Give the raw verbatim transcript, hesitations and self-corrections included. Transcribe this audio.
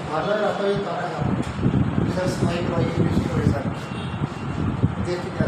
ভালো রাখা তারা সব সময় রয়ে বেশি করে থাকে দেখি